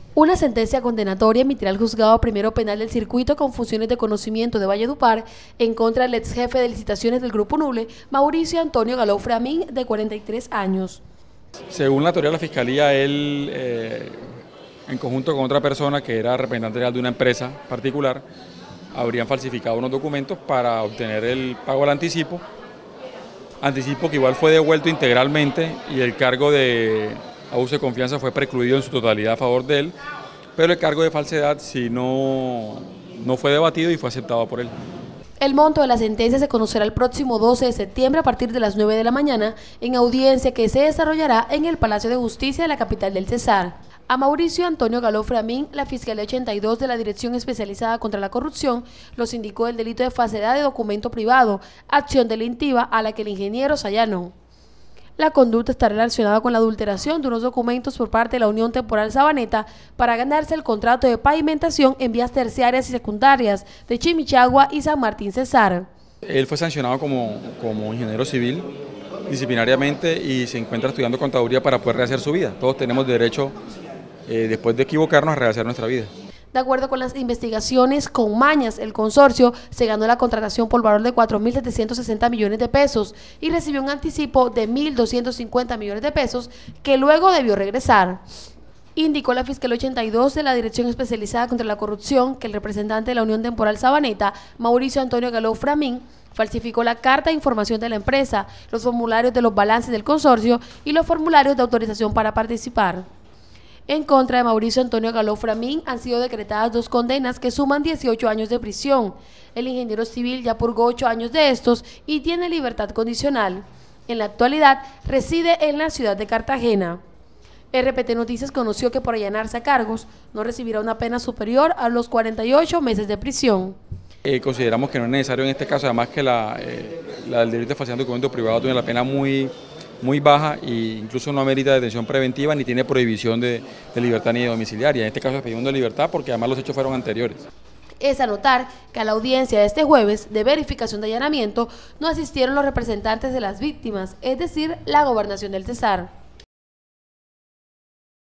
Una sentencia condenatoria emitirá el Juzgado Primero Penal del Circuito con funciones de conocimiento de Valledupar en contra del ex jefe de licitaciones del Grupo Nule, Mauricio Antonio Galó Framín, de 43 años. Según la teoría de la Fiscalía, él, en conjunto con otra persona que era representante legal de una empresa particular, habrían falsificado unos documentos para obtener el pago al anticipo que igual fue devuelto integralmente, y el cargo de abuso de confianza fue precluido en su totalidad a favor de él, pero el cargo de falsedad sí no fue debatido y fue aceptado por él. El monto de la sentencia se conocerá el próximo 12 de septiembre a partir de las 9 de la mañana en audiencia que se desarrollará en el Palacio de Justicia de la capital del Cesar. A Mauricio Antonio Galó Framín, la Fiscalía 82 de la Dirección Especializada contra la Corrupción los indicó el delito de falsedad de documento privado, acción delictiva a la que el ingeniero se allanó. La conducta está relacionada con la adulteración de unos documentos por parte de la Unión Temporal Sabaneta para ganarse el contrato de pavimentación en vías terciarias y secundarias de Chimichagua y San Martín Cesar. Él fue sancionado como ingeniero civil disciplinariamente y se encuentra estudiando contaduría para poder rehacer su vida. Todos tenemos derecho, después de equivocarnos, a rehacer nuestra vida. De acuerdo con las investigaciones con mañas, el consorcio se ganó la contratación por valor de 4.760 millones de pesos y recibió un anticipo de 1.250 millones de pesos que luego debió regresar. Indicó la Fiscalía 82 de la Dirección Especializada contra la Corrupción que el representante de la Unión Temporal Sabaneta, Mauricio Antonio Galó Framín, falsificó la carta de información de la empresa, los formularios de los balances del consorcio y los formularios de autorización para participar. En contra de Mauricio Antonio Galó Framín han sido decretadas 2 condenas que suman 18 años de prisión. El ingeniero civil ya purgó 8 años de estos y tiene libertad condicional. En la actualidad reside en la ciudad de Cartagena. RPT Noticias conoció que por allanarse a cargos no recibirá una pena superior a los 48 meses de prisión. Consideramos que no es necesario en este caso, además que la del delito de falsedad de documento privado tiene la pena muy baja e incluso no amerita detención preventiva ni tiene prohibición de libertad ni de domiciliaria. En este caso es pedimos de libertad porque además los hechos fueron anteriores. Es anotar que a la audiencia de este jueves de verificación de allanamiento no asistieron los representantes de las víctimas, es decir, la Gobernación del Cesar.